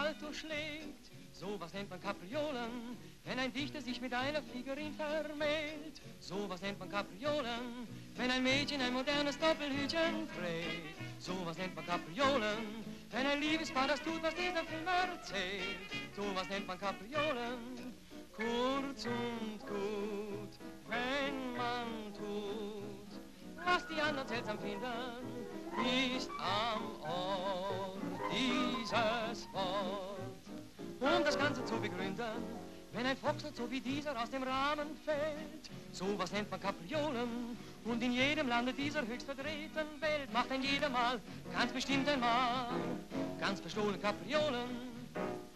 Wald durchschlägt. Sowas nennt man Kapriolen, wenn ein Dichter sich mit einer Fliegerin vermählt. Sowas nennt man Kapriolen, wenn ein Mädchen ein modernes Doppelhütchen trägt. Sowas nennt man Kapriolen, wenn ein Liebespaar das tut, was dieser Film erzählt. Sowas nennt man Kapriolen, kurz und gut, wenn man tut, was die anderen seltsam finden, ist am Ort dieses Wort. Um das Ganze zu begründen, wenn ein Foxtrott so wie dieser aus dem Rahmen fällt, sowas nennt man Kapriolen. Und in jedem Lande dieser höchst verdrehten Welt macht ein jeder mal, ganz bestimmt einmal, ganz bestohlen Kapriolen.